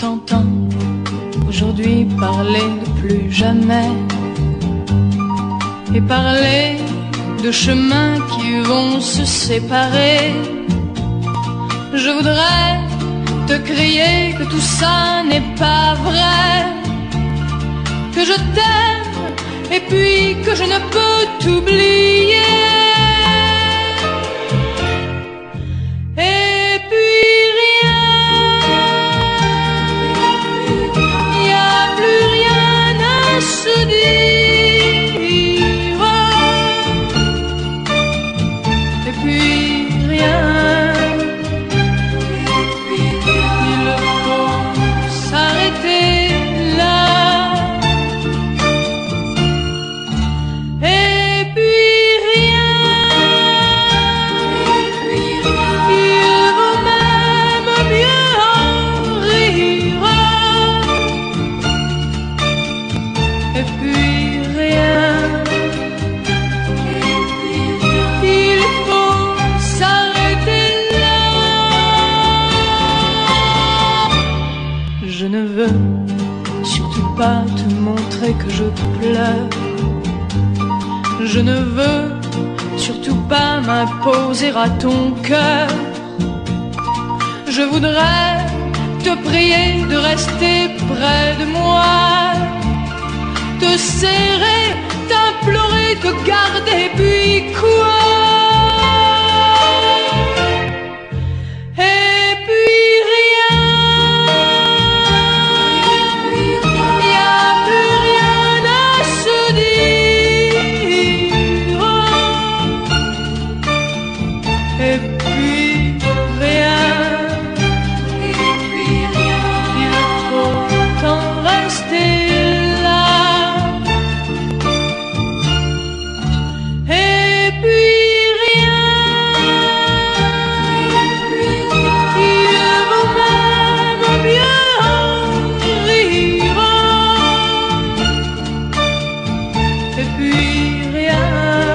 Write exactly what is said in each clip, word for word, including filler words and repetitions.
t'entends aujourd'hui parler de plus jamais et parler de chemins qui vont se séparer. Je voudrais te crier que tout ça n'est pas vrai, que je t'aime et puis que je ne peux t'oublier. Et puis rien, il n'y a plus rien à se dire. Et puis rien. Je ne veux surtout pas te montrer que je pleure. Je ne veux surtout pas m'imposer à ton cœur. Je voudrais te prier de rester près de moi, te serrer, t'implorer, te garder, puis quoi? Et puis rien, et puis rien, il faut en rester là. Et puis rien, et puis rien, il vaut même mieux en rire. Et puis rien.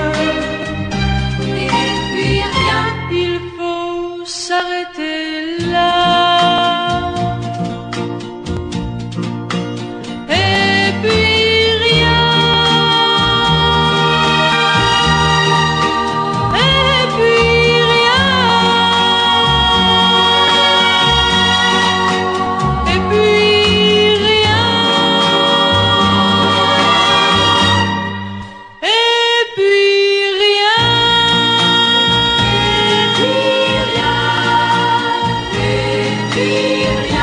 Il faut s'arrêter là. Et puis rien. Et puis rien. Et puis rien. Et puis rien. Et puis rien.